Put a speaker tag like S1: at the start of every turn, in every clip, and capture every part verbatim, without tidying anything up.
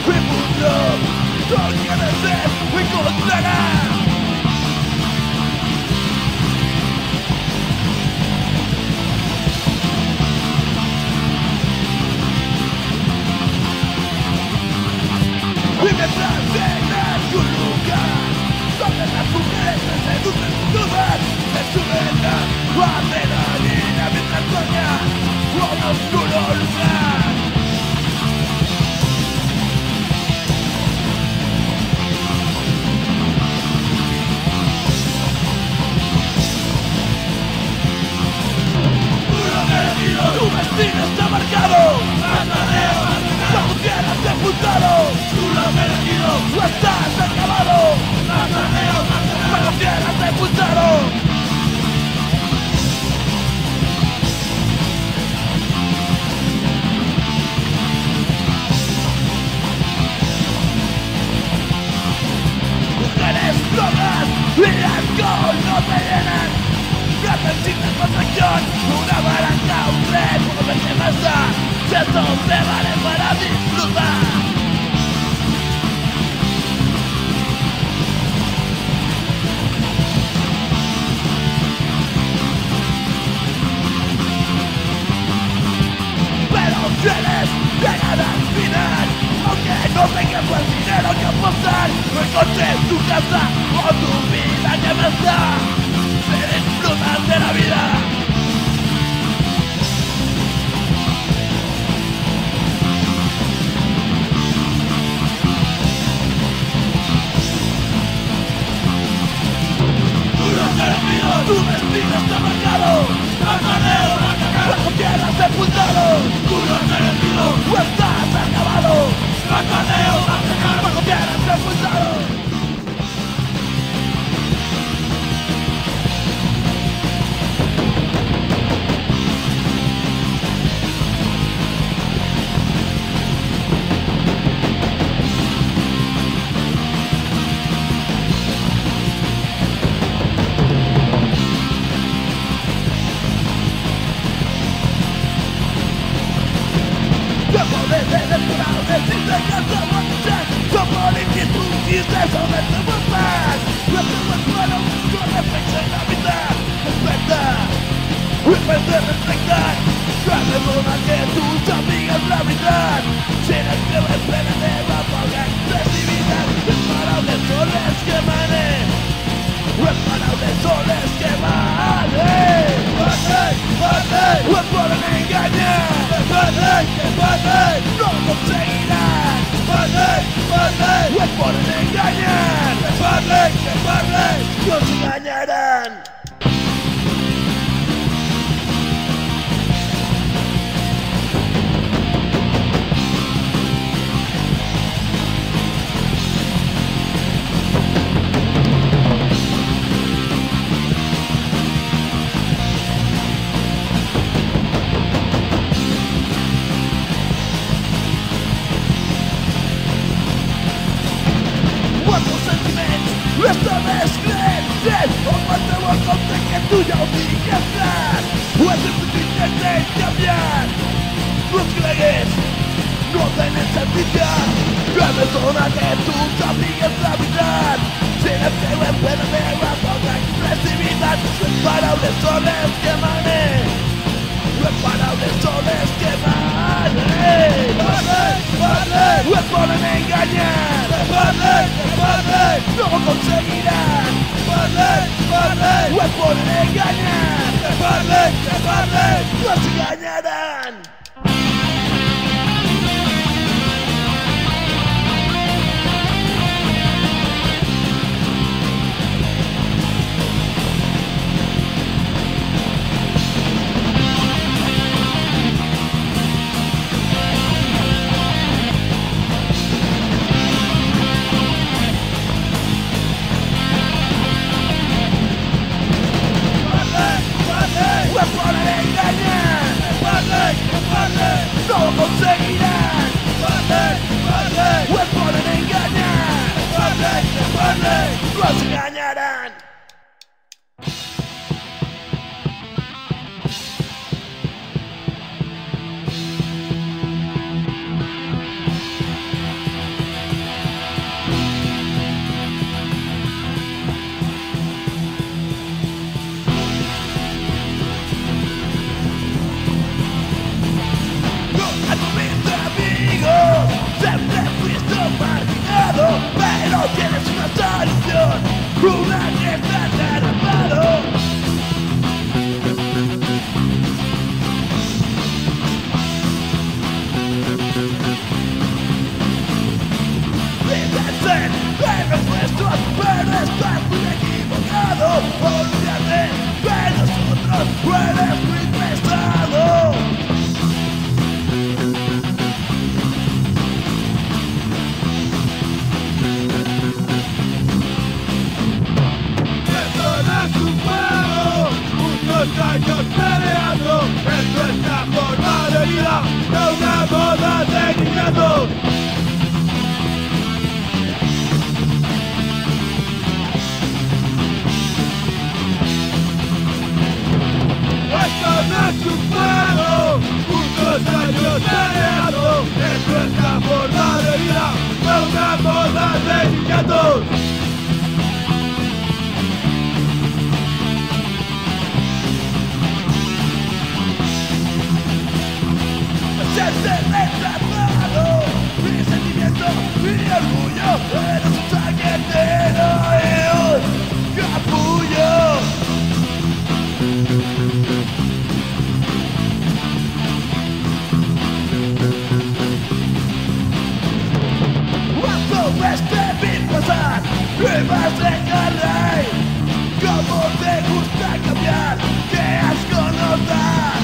S1: El mundo todo quiere ser encontrará. Y mientras llegas un lugar donde las mujeres se seducen todas, se suben a adrenalina mientras sueñan un oscuro lugar. Tu destino está marcado, bajo tierra sepultado. Tú lo has merecido, tú estás acabado, bajo tierra sepultado. Mujeres, drogas y alcohol no te llenan. Gatos sin satisfacción, una baranja, un tren, un hombre que más da. Si esto te vale para disfrutar. Pero tienes llegada al final, aunque no tengas el dinero que apostar. No encontres tu casa o tu vida que más da. Se disfrutan de la vida. Tú no has elegido, tu destino está marcado. Bajo tierra sepultado. Tú no has elegido, tú estás acabado. Bajo tierra sepultado. Nos engañarán. pero estás muy equivocado. Olvídate de nosotros, tú eres muy pesado. Esto no es un juego, muchos años peleando en nuestra forma de vida, no una moda de niñato. Esto no es un juego, muchos años peleando en nuestra forma de vida, no una moda de niñatos. Siente retrasado, mi sentimiento, mi orgullo, eres un sanguetero y un capullo. Cuando ves que vi pasar, me vas a dejar. ¿Cómo te gusta cambiar? ¿Qué asco nos das?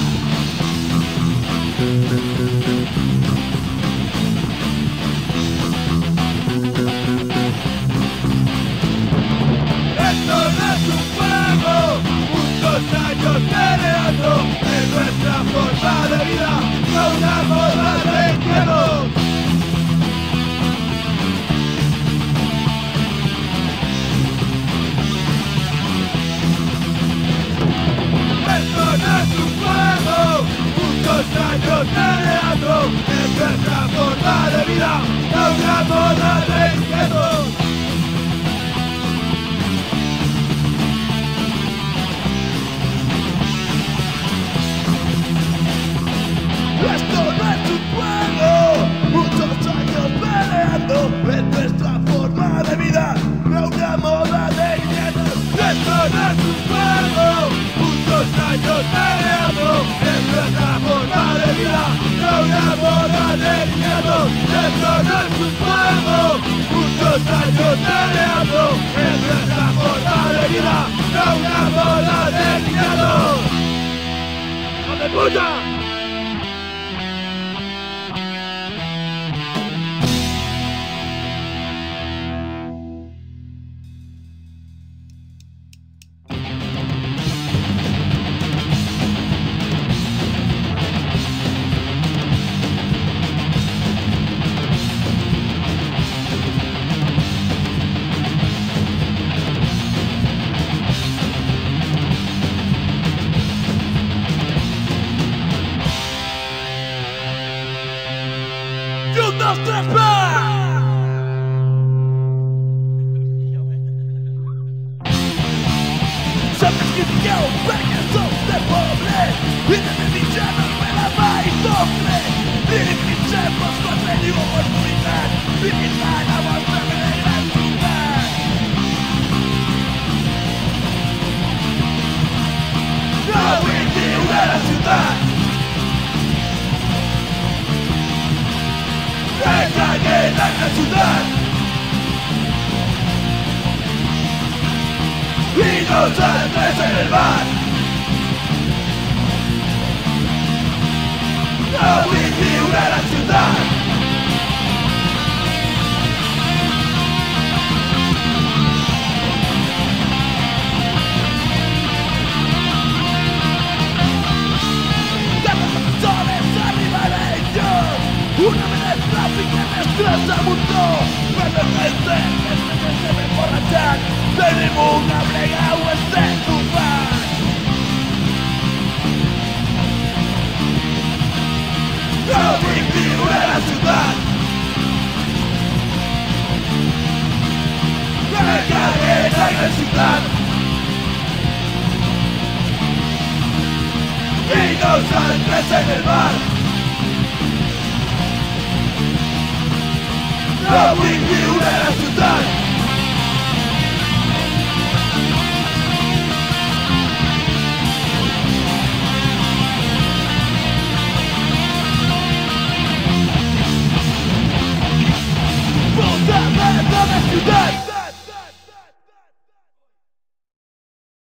S1: Esto no es un juego, muchos años peleando en nuestra forma de vida, no una moda de izquierdos. Esto no es un juego, muchos años peleando en nuestra forma de vida, no una moda de izquierdos. Esto no es un juego, muchos años peleando en nuestra forma de vida, no una moda de niñatos. Esto no es un juego, muchos años peleando en nuestra forma de vida, no una moda de niñatos. Esto no es un juego, muchos años peleando en nuestra forma de vida, no una moda de niñatos. ¡Hijo de puta! Un, dos, tres, ¡va! Sabes que yo porque sos de pobre y de mi villano me la va y doble. Y pinchemos con medio oportunidad y quizá la vuestra me de gran lugar. No viví de la ciudad, me cagué en la ciudad y no saltes en el bar. No viví una la ciudad. Dame los soles arriba de ellos, una mezcla que me estresa mucho. Me permite que se me emborrachar de ninguna brega o este tu bar. No viví en la ciudad, me cagué en la ciudad y no saltes en el bar. No viví en la ciudad. Puta mierda de ciudad,